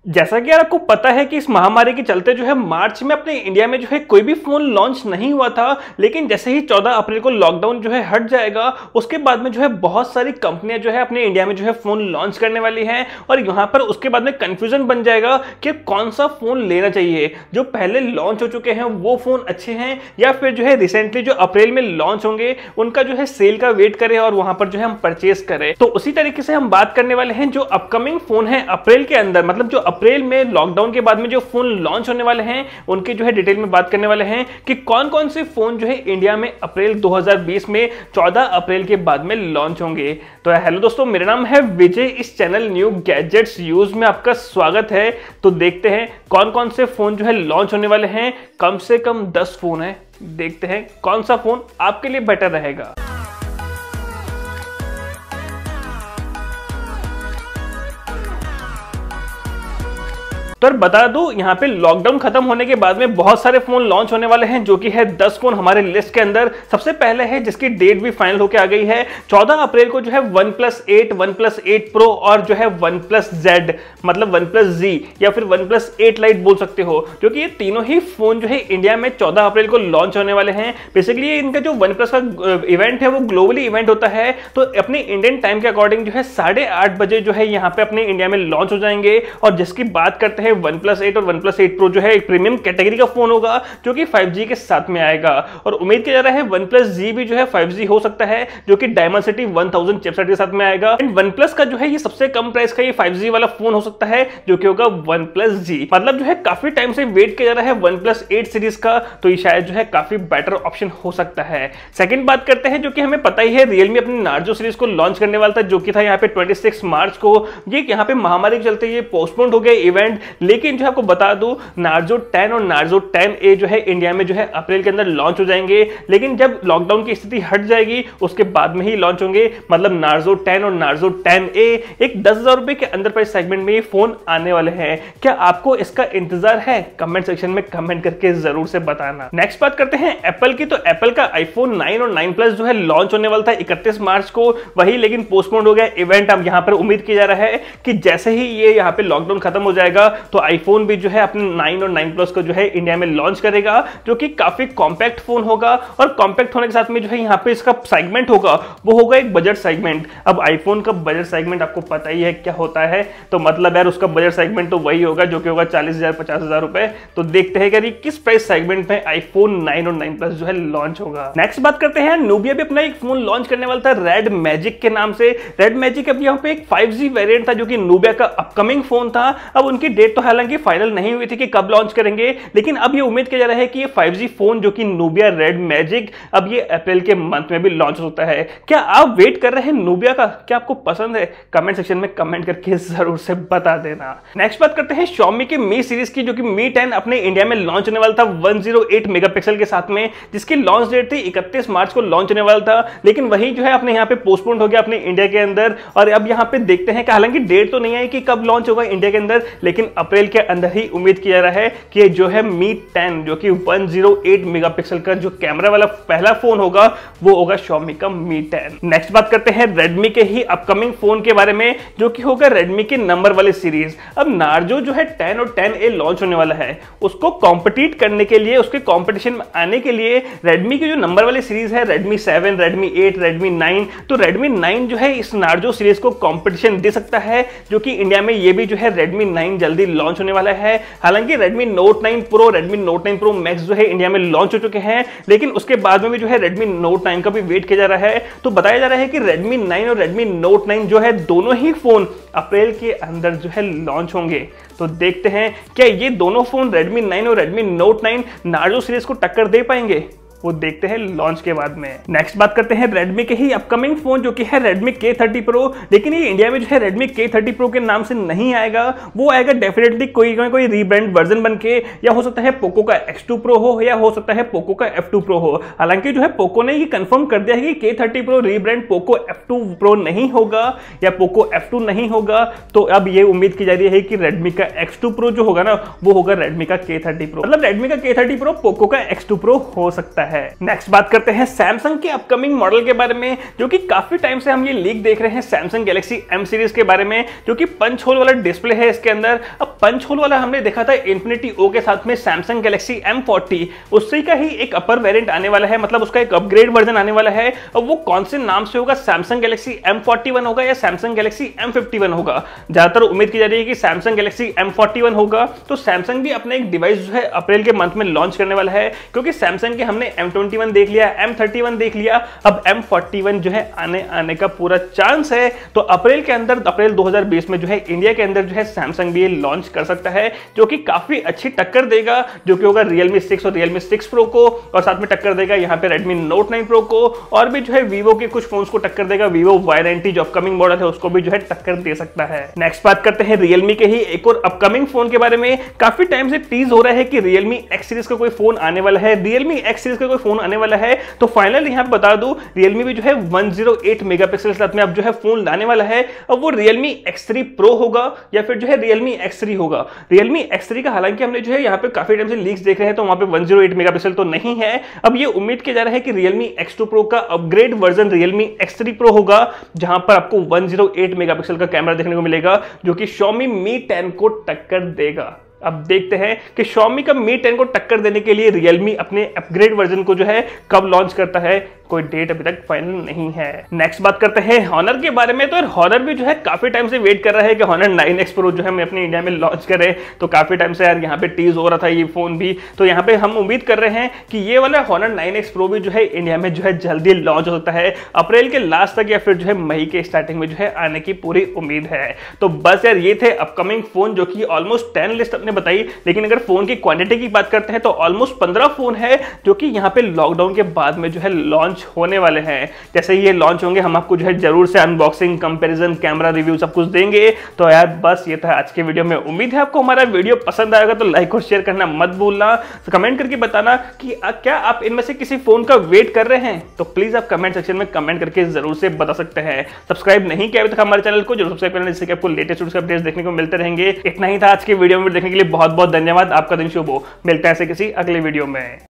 जैसा कि यार आपको पता है कि इस महामारी के चलते जो है मार्च में अपने इंडिया में जो है कोई भी फोन लॉन्च नहीं हुआ था, लेकिन जैसे ही 14 अप्रैल को लॉकडाउन जो है हट जाएगा उसके बाद में जो है बहुत सारी कंपनियां जो है अपने इंडिया में जो है फोन लॉन्च करने वाली हैं और यहाँ पर उसके बाद में कंफ्यूजन बन जाएगा कि कौन सा फोन लेना चाहिए। जो पहले लॉन्च हो चुके हैं वो फोन अच्छे हैं या फिर जो है रिसेंटली जो अप्रैल में लॉन्च होंगे उनका जो है सेल का वेट करें और वहां पर जो है हम परचेस करें। तो उसी तरीके से हम बात करने वाले हैं जो अपकमिंग फोन है अप्रैल के अंदर, मतलब जो अप्रैल में लॉकडाउन के बाद में जो फोन लॉन्च होने वाले हैं उनके जो है डिटेल में बात करने वाले हैं कि कौन कौन से फोन जो है इंडिया में अप्रैल 2020 में 14 अप्रैल के बाद में लॉन्च होंगे। तो हेलो दोस्तों, मेरा नाम है विजय, इस चैनल न्यू गैजेट्स यूज में आपका स्वागत है। तो देखते हैं कौन कौन से फोन जो है लॉन्च होने वाले हैं। कम से कम 10 फोन है, देखते हैं कौन सा फोन आपके लिए बेटर रहेगा। तो बता दूं, यहाँ पे लॉकडाउन खत्म होने के बाद में बहुत सारे फोन लॉन्च होने वाले हैं, जो कि है 10 फोन हमारे लिस्ट के अंदर। सबसे पहले है जिसकी डेट भी फाइनल होकर आ गई है 14 अप्रैल को, जो है OnePlus 8, OnePlus 8 Pro और जो है OnePlus Z, मतलब OnePlus Z या फिर OnePlus 8 Lite बोल सकते हो, जो कि ये तीनों ही फोन जो है इंडिया में 14 अप्रैल को लॉन्च होने वाले हैं। बेसिकली इनका जो OnePlus का इवेंट है वो ग्लोबली इवेंट होता है, तो अपने इंडियन टाइम के अकॉर्डिंग जो है 8:30 बजे जो है यहाँ पे अपने इंडिया में लॉन्च हो जाएंगे। और जिसकी बात करते हैं OnePlus 8 और OnePlus 8 Pro जो है एक प्रीमियम कैटेगरी का फोन होगा जो कि 5G के साथ में आएगा। और उम्मीद किया जा रहा है OnePlus Z भी जो है 5G हो सकता है, जो कि Dimensity 1000 चिपसेट के साथ में आएगा। एंड OnePlus का जो है ये सबसे कम प्राइस का ये 5G वाला फोन हो सकता है, जो कि होगा OnePlus Z। मतलब जो है काफी टाइम से वेट किया जा रहा है OnePlus 8 सीरीज का, तो ये शायद जो है काफी बेटर ऑप्शन हो सकता है। सेकंड बात करते हैं, जो कि हमें पता ही है Realme अपनी Narzo सीरीज को लॉन्च करने वाला था, जो कि था यहाँ पे 26 मार्च को। ये यहाँ पे महामारी के चलते ये पोस्टपोन्ड हो गया इवेंट, लेकिन जो आपको बता दूं Narzo 10 और Narzo 10A जो है इंडिया में जो है अप्रैल के अंदर लॉन्च हो जाएंगे। लेकिन जब लॉकडाउन की स्थिति हट जाएगी उसके बाद में ही लॉन्च होंगे। मतलब Narzo 10 और Narzo 10A एक 10,000 रुपए के अंदर प्राइस सेगमेंट में ये फोन आने वाले हैं। क्या आपको इसका इंतजार है? कमेंट सेक्शन में कमेंट करके जरूर से बताना। नेक्स्ट बात करते हैं एप्पल की। तो एप्पल का iPhone 9 और 9 Plus जो है लॉन्च होने वाला था 31 मार्च को, वही लेकिन पोस्टपोन्ड हो गया इवेंट। अब यहाँ पर उम्मीद किया जा रहा है कि जैसे ही ये यहाँ पे लॉकडाउन खत्म हो जाएगा तो आईफोन भी जो है अपने 9 और 9 Plus को जो है इंडिया में लॉन्च करेगा, जो कि काफी कॉम्पैक्ट फोन होगा। और कॉम्पैक्ट होने के साथ में जो है यहाँ पे इसका सेगमेंट होगा वो होगा एक बजट सेगमेंट। अब आईफोन का बजट सेगमेंट आपको पता ही है क्या होता है, तो मतलब यार उसका बजट सेगमेंट तो वही होगा जो कि होगा 40,000 50,000 रुपए। तो देखते हैं कि किस प्राइस सेगमेंट में आईफोन 9 और 9 Plus जो है लॉन्च होगा। नेक्स्ट बात करते हैं, नूबिया भी अपना एक फोन लॉन्च करने वाला था रेड मैजिक के नाम से। रेड मैजिक अब यहाँ पे एक 5G वेरिएंट था जो कि नूबिया का अपकमिंग फोन था। अब उनकी डेट तो हालांकि फाइनल नहीं हुई थी कि कब लॉन्च करेंगे, लेकिन अब ये उम्मीद किया जा रहा है कि ये 5G फोन जो कि नूबिया रेड मैजिक अब ये अप्रैल के मंथ में भी लॉन्च होता है। क्या आप वेट कर रहे हैं नूबिया का? क्या आपको पसंद है? कमेंट सेक्शन में कमेंट करके जरूर से बता देना। नेक्स्ट बात करते हैं Xiaomi की Mi सीरीज की, जो कि Mi 10 अपने इंडिया में लॉन्च होने वाला था 108 मेगापिक्सल के साथ में, जिसकी लॉन्च डेट थी 31 मार्च को लॉन्च होने वाला था। लेकिन वही जो है अपने यहाँ पे पोस्टपोन्ड हो गया अपने इंडिया के अंदर। और अब यहाँ पे देखते हैं कि हालांकि डेट तो नहीं आई कि कब लॉन्च होगा इंडिया के अंदर, लेकिन अप्रैल के अंदर ही उम्मीद किया जा रहा है कि जो है Mi 10 जो कि 108 मेगापिक्सल का जो कैमरा वाला पहला फोन होगा वो होगा Xiaomi का Mi 10। नेक्स्ट बात करते हैं Redmi के ही अपकमिंग फोन के बारे में, जो कि होगा Redmi के नंबर वाले सीरीज। अब Narzo जो है 10 और 10A लॉन्च होने वाला है, उसको कॉम्पिटिट करने के लिए, उसके कॉम्पिटिशन में आने के लिए Redmi की जो नंबर वाली सीरीज है Redmi 7, Redmi 8, Redmi 9, तो Redmi 9 जो है इस Narzo सीरीज को कॉम्पिटिशन दे सकता है, जो कि इंडिया में ये भी जो है Redmi 9 जल्दी लॉन्च होने वाला है। हालांकि Redmi Note 9 Pro, Redmi Note 9 Pro Max जो है इंडिया में लॉन्च हो चुके हैं, लेकिन उसके बाद में भी जो है Redmi Note 9 का भी वेट किया जा रहा है। तो बताया जा रहा है कि Redmi 9 और Redmi Note 9 जो है दोनों ही फोन अप्रैल के अंदर जो है लॉन्च होंगे। तो देखते हैं क्या ये दोनों फोन Redmi 9 और Redmi Note 9 Narzo सीरीज को टक्कर दे पाएंगे, वो देखते हैं लॉन्च के बाद में। नेक्स्ट बात करते हैं Redmi के ही अपकमिंग फोन, जो कि है Redmi K30 Pro। लेकिन ये इंडिया में जो है Redmi K30 Pro के नाम से नहीं आएगा, वो आएगा डेफिनेटली कोई रीब्रांड वर्जन बन के, या हो सकता है पोको का X2 Pro हो, या हो सकता है पोको का F2 Pro हो। हालांकि जो है पोको ने ये कंफर्म कर दिया है कि K30 Pro rebrand Poco F2 Pro नहीं होगा या पोको F2 नहीं होगा। तो अब ये उम्मीद की जा रही है कि Redmi का X2 Pro जो होगा ना वो होगा Redmi का K30 Pro, मतलब Redmi का K30 Pro पोको का X2 Pro हो सकता है। है। नेक्स्ट बात करते हैं सैमसंग के अपकमिंग मॉडल के बारे में, जो कि काफी टाइम से हम ये लीक देख रहे हैं सैमसंग गैलेक्सी M सीरीज के बारे में, जो कि पंच होल वाला डिस्प्ले है इसके अंदर। अब पंच होल वाला हमने देखा था Infinity O के साथ में सैमसंग गैलेक्सी M40, उससे का ही एक अपर वेरिएंट आने वाला है, मतलब उसका एक अपग्रेड वर्जन आने वाला है। अब वो कौन से नाम से होगा, सैमसंग गैलेक्सी M41 होगा या सैमसंग गैलेक्सी M51 होगा? ज्यादातर उम्मीद की जा रही है कि सैमसंग गैलेक्सी M41 होगा। तो सैमसंग भी अपने एक डिवाइस जो है अप्रैल के मंथ में लॉन्च करने वाला है, क्योंकि सैमसंग के हमने M21 देख लिया, M31 देख लिया, अब M41 जो है आने का पूरा चांस है। तो अप्रैल के अंदर, अप्रैल 2020 में जो है इंडिया के अंदर जो है सैमसंग भी लॉन्च कर सकता है, जो कि काफी अच्छी टक्कर देगा, जो कि होगा Realme 6 और Realme 6 Pro को, और साथ में टक्कर देगा यहाँ पे Redmi Note 9 Pro को, और भी जो है Vivo के कुछ फोन्स को टक्कर देगा। Vivo Y90 जो अपकमिंग मॉडल है उसको भी जो है टक्कर दे सकता है। नेक्स्ट बात करते हैं Realme के ही एक और अपकमिंग फोन के बारे में। काफी टाइम से टीज हो रहा है कि Realme X सीरीज का कोई फोन आने वाला है, Realme X सीरीज का कोई फोन आने वाला है। तो फाइनल यहाँ पे बता दूं, Realme भी जो है 108 मेगापिक्सल के साथ में अब जो है फोन लाने वाला है। अब वो Realme X3 Pro होगा या फिर जो है Realme X3 होगा। Realme X3 का हालांकि हमने जो है यहाँ पे काफी टाइम से लीक्स देख रहे हैं, तो वहां पे 108 मेगापिक्सल तो नहीं है। अब ये उम्मीद किया जा रहा है कि Realme X2 Pro का upgrade version Realme X3 Pro होगा, जहां पर आपको 108 मेगापिक्सल का कैमरा देखने को मिलेगा, जो कि Xiaomi Mi 10 को टक्कर देगा। अब देखते हैं कि Xiaomi का Mi 10 को टक्कर देने के लिए Realme अपने अपग्रेड वर्जन को जो है कब लॉन्च करता है, कोई डेट अभी तक फाइनल नहीं है। नेक्स्ट बात करते हैं Honor के बारे में। तो यार Honor भी जो है काफी टाइम से वेट कर रहा है कि Honor 9X Pro जो है मैं अपने इंडिया में लॉन्च करें, तो काफी टाइम से यार यहाँ पे टीज हो रहा था ये फोन भी। तो यहाँ पे हम उम्मीद कर रहे हैं कि ये वाला Honor 9X Pro भी जो है इंडिया में जो है जल्दी लॉन्च हो सकता है, अप्रैल के लास्ट तक या फिर जो है मई के स्टार्टिंग में जो है आने की पूरी उम्मीद है। तो बस यार ये थे अपकमिंग फोन, जो कि ऑलमोस्ट 10 लिस्ट अपने बताई। लेकिन अगर फोन की क्वांटिटी की बात करते हैं तो ऑलमोस्ट 15 फोन है जो कि यहाँ पे लॉकडाउन के बाद में जो है लॉन्च होने वाले हैं। जैसे ही ये लॉन्च होंगे हम आपको जो है जरूर से अनबॉक्सिंग, कंपैरिजन, कैमरा रिव्यू सब कुछ देंगे। तो यार बस ये था आज के वीडियो में। उम्मीद है आपको हमारा वीडियो पसंद आएगा, तो लाइक और शेयर करना मत भूलना। तो कमेंट करके बताना कि क्या आप इनमें से किसी फोन का वेट कर रहे हैं, तो प्लीज आप कमेंट सेक्शन में कमेंट करके जरूर से बता सकते हैं। सब्सक्राइब नहीं किया अभी तक हमारे चैनल को, जरूर सब्सक्राइब करना, जिससे कि आपको लेटेस्ट अपडेट्स देखने को मिलते रहेंगे। इतना ही था आज के वीडियो में, देखने के लिए बहुत बहुत धन्यवाद। आपका दिन शुभ हो। मिलते हैं ऐसे किसी अगले वीडियो में।